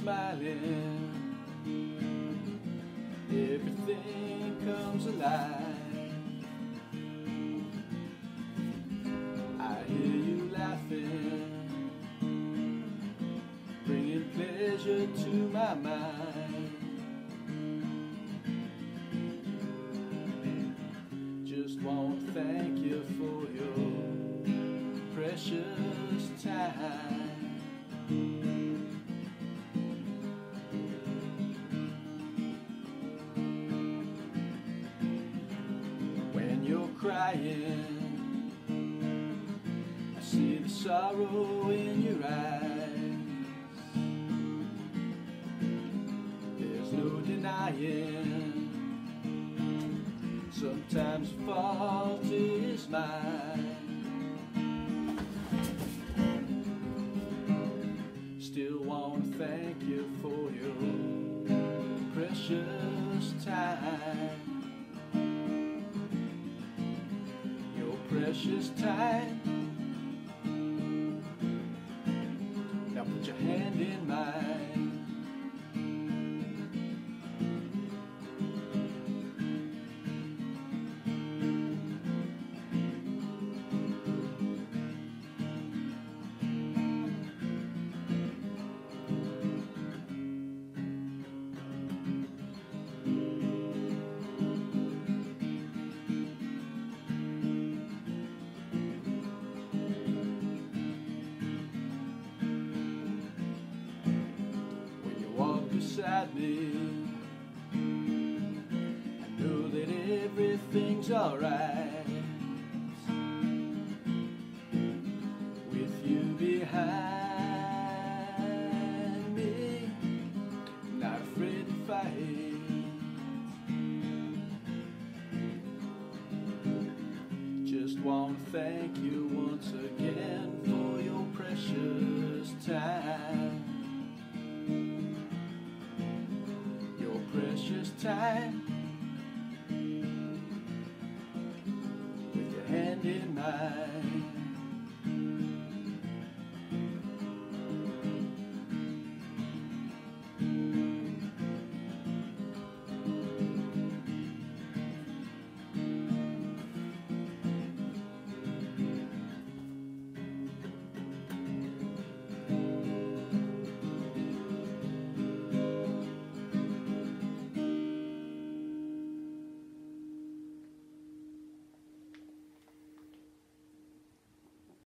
smiling, everything comes alive. I hear you laughing, bringing pleasure to my mind. Just want to thank you for your precious time. When you're crying, I see the sorrow in your eyes. There's no denying, sometimes the fault is mine. Still want to thank you for your precious time. Your precious time. Now put your hand in mine. Beside me, I know that everything's alright. With you behind me, not afraid to fight. Just want to thank you once again for your precious time. Precious time, with your hand in mine.